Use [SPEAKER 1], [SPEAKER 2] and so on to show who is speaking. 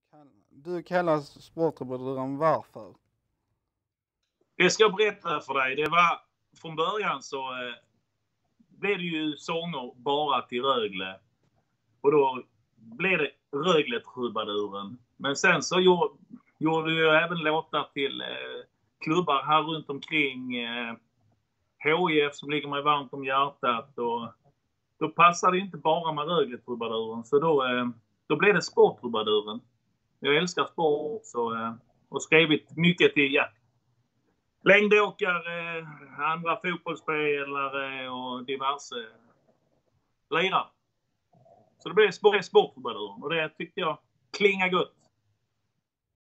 [SPEAKER 1] Du kallas sportrubaduren varför?
[SPEAKER 2] Det ska jag berätta för dig. Det var från början så blev det ju sånger bara till Rögle. Och då blev det Rögle-trubaduren. Men sen så gjorde jag även låtar till klubbar här runt omkring. HIF som ligger mig varmt om hjärtat. Och då passade det inte bara med Rögle-trubaduren. Så då blev det sporttrubaduren. Jag älskar sport och skrivit mycket till längdåkare, andra fotbollsspelare och diverse lirare. Så det blev sporttrubaduren och det tyckte jag klingar gott.